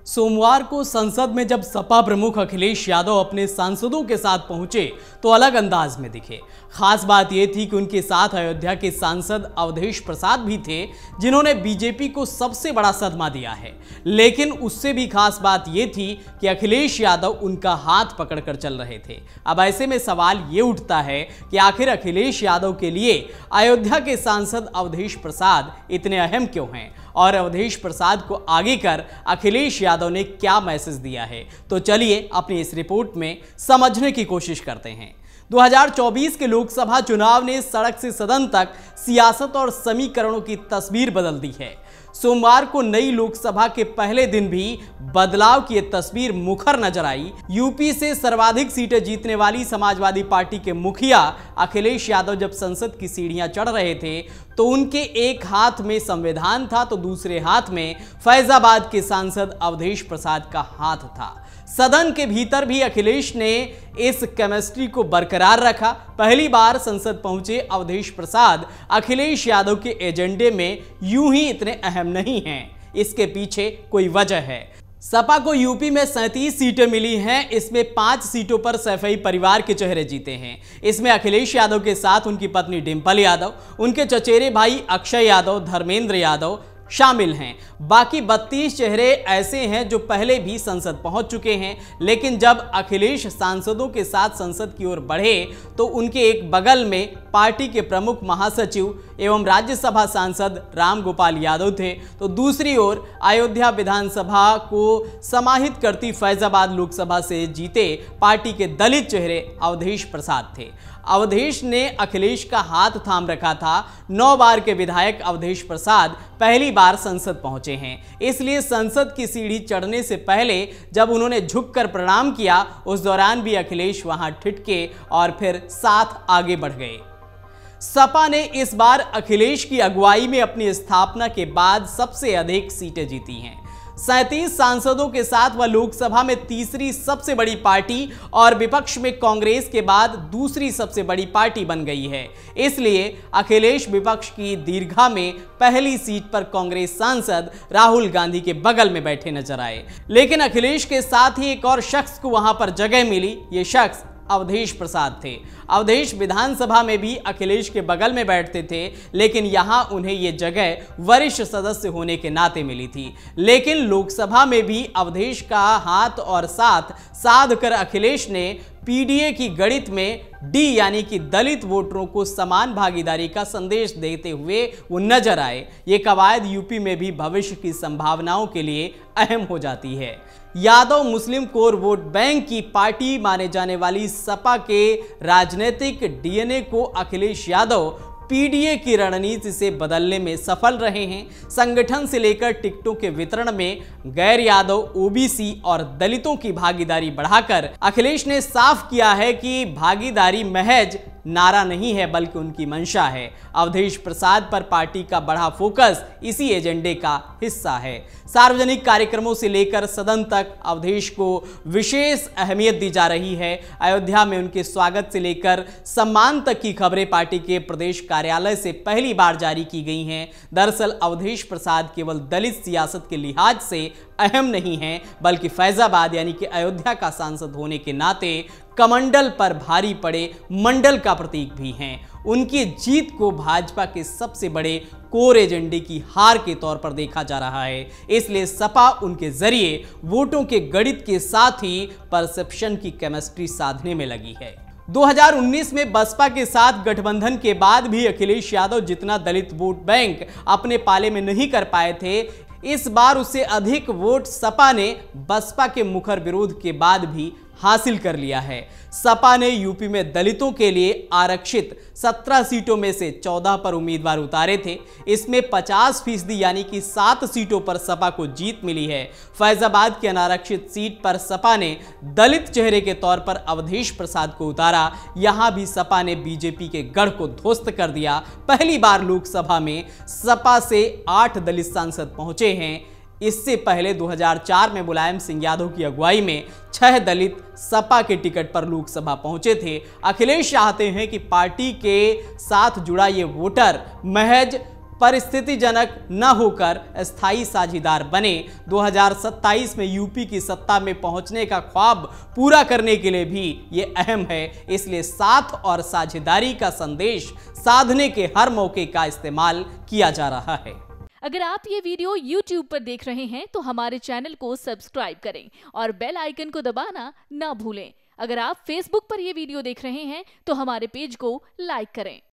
सोमवार को संसद में जब सपा प्रमुख अखिलेश यादव अपने सांसदों के साथ पहुंचे तो अलग अंदाज में दिखे। खास बात यह थी कि उनके साथ अयोध्या के सांसद अवधेश प्रसाद भी थे, जिन्होंने बीजेपी को सबसे बड़ा सदमा दिया है। लेकिन उससे भी खास बात यह थी कि अखिलेश यादव उनका हाथ पकड़कर चल रहे थे। अब ऐसे में सवाल ये उठता है कि आखिर अखिलेश यादव के लिए अयोध्या के सांसद अवधेश प्रसाद इतने अहम क्यों हैं और अवधेश प्रसाद को आगे कर अखिलेश यादव ने क्या मैसेज दिया है। तो चलिए अपनी इस रिपोर्ट में समझने की कोशिश करते हैं। 2024 के लोकसभा चुनाव ने सड़क से सदन तक सियासत और समीकरणों की तस्वीर बदल दी है। सोमवार को नई लोकसभा के पहले दिन भी बदलाव की तस्वीर मुखर नजर आई। यूपी से सर्वाधिक सीटें जीतने वाली समाजवादी पार्टी के मुखिया अखिलेश यादव जब संसद की सीढ़ियां चढ़ रहे थे तो उनके एक हाथ में संविधान था तो दूसरे हाथ में फैजाबाद के सांसद अवधेश प्रसाद का हाथ था। सदन के भीतर भी अखिलेश ने इस केमिस्ट्री को बरकरार रखा। पहली बार संसद पहुंचे अवधेश प्रसाद अखिलेश यादव के एजेंडे में यूं ही इतने अहम नहीं हैं। इसके पीछे कोई वजह है। सपा को यूपी में 37 सीटें मिली हैं। इसमें 5 सीटों पर सैफई परिवार के चेहरे जीते हैं। इसमें अखिलेश यादव के साथ उनकी पत्नी डिंपल यादव, उनके चचेरे भाई अक्षय यादव, धर्मेंद्र यादव शामिल हैं। बाकी 32 चेहरे ऐसे हैं जो पहले भी संसद पहुंच चुके हैं। लेकिन जब अखिलेश सांसदों के साथ संसद की ओर बढ़े तो उनके एक बगल में पार्टी के प्रमुख महासचिव एवं राज्यसभा सांसद राम गोपाल यादव थे, तो दूसरी ओर अयोध्या विधानसभा को समाहित करती फैजाबाद लोकसभा से जीते पार्टी के दलित चेहरे अवधेश प्रसाद थे। अवधेश ने अखिलेश का हाथ थाम रखा था। 9 बार के विधायक अवधेश प्रसाद पहली बार संसद पहुंचे हैं। इसलिए संसद की सीढ़ी चढ़ने से पहले जब उन्होंने झुककर प्रणाम किया उस दौरान भी अखिलेश वहां ठिठके और फिर साथ आगे बढ़ गए। सपा ने इस बार अखिलेश की अगुवाई में अपनी स्थापना के बाद सबसे अधिक सीटें जीती हैं। 37 सांसदों के साथ वह लोकसभा में तीसरी सबसे बड़ी पार्टी और विपक्ष में कांग्रेस के बाद दूसरी सबसे बड़ी पार्टी बन गई है। इसलिए अखिलेश विपक्ष की दीर्घा में पहली सीट पर कांग्रेस सांसद राहुल गांधी के बगल में बैठे नजर आए। लेकिन अखिलेश के साथ ही एक और शख्स को वहां पर जगह मिली। ये शख्स अवधेश प्रसाद थे। अवधेश विधानसभा में भी अखिलेश के बगल में बैठते थे, लेकिन यहां उन्हें यह जगह वरिष्ठ सदस्य होने के नाते मिली थी। लेकिन लोकसभा में भी अवधेश का हाथ और साथ साध कर अखिलेश ने पीडीए की गणित में डी यानी कि दलित वोटरों को समान भागीदारी का संदेश देते हुए वो नजर आए। ये कवायद यूपी में भी भविष्य की संभावनाओं के लिए अहम हो जाती है। यादव मुस्लिम कोर वोट बैंक की पार्टी माने जाने वाली सपा के राजनीतिक डीएनए को अखिलेश यादव पीडीए की रणनीति से बदलने में सफल रहे हैं। संगठन से लेकर टिकटों के वितरण में गैर यादव, ओबीसी और दलितों की भागीदारी बढ़ाकर अखिलेश ने साफ किया है कि भागीदारी महज नारा नहीं है बल्कि उनकी मंशा है। अवधेश प्रसाद पर पार्टी का बड़ा फोकस इसी एजेंडे का हिस्सा है। सार्वजनिक कार्यक्रमों से लेकर सदन तक अवधेश को विशेष अहमियत दी जा रही है। अयोध्या में उनके स्वागत से लेकर सम्मान तक की खबरें पार्टी के प्रदेश कार्यालय से पहली बार जारी की गई हैं। दरअसल अवधेश प्रसाद केवल दलित सियासत के लिहाज से अहम नहीं है बल्कि फैजाबाद यानी कि अयोध्या का सांसद होने के नाते कमंडल पर भारी पड़े मंडल का प्रतीक भी हैं। उनकी जीत को भाजपा के सबसे बड़े कोर एजेंडे की हार के तौर पर देखा जा रहा है। इसलिए सपा उनके जरिए वोटों के गणित के साथ ही परसेप्शन की केमिस्ट्री साधने में लगी है। 2019 में बसपा के साथ गठबंधन के बाद भी अखिलेश यादव जितना दलित वोट बैंक अपने पाले में नहीं कर पाए थे, इस बार उससे अधिक वोट सपा ने बसपा के मुखर विरोध के बाद भी हासिल कर लिया है। सपा ने यूपी में दलितों के लिए आरक्षित 17 सीटों में से 14 पर उम्मीदवार उतारे थे। इसमें 50% यानी कि 7 सीटों पर सपा को जीत मिली है। फैजाबाद की अनारक्षित सीट पर सपा ने दलित चेहरे के तौर पर अवधेश प्रसाद को उतारा। यहां भी सपा ने बीजेपी के गढ़ को ध्वस्त कर दिया। पहली बार लोकसभा में सपा से 8 दलित सांसद पहुंचे हैं। इससे पहले 2004 में मुलायम सिंह यादव की अगुवाई में 6 दलित सपा के टिकट पर लोकसभा पहुंचे थे। अखिलेश चाहते हैं कि पार्टी के साथ जुड़ा ये वोटर महज परिस्थितिजनक न होकर स्थायी साझीदार बने। 2027 में यूपी की सत्ता में पहुंचने का ख्वाब पूरा करने के लिए भी ये अहम है। इसलिए साथ और साझेदारी का संदेश साधने के हर मौके का इस्तेमाल किया जा रहा है। अगर आप ये वीडियो YouTube पर देख रहे हैं तो हमारे चैनल को सब्सक्राइब करें और बेल आइकन को दबाना ना भूलें। अगर आप Facebook पर ये वीडियो देख रहे हैं तो हमारे पेज को लाइक करें।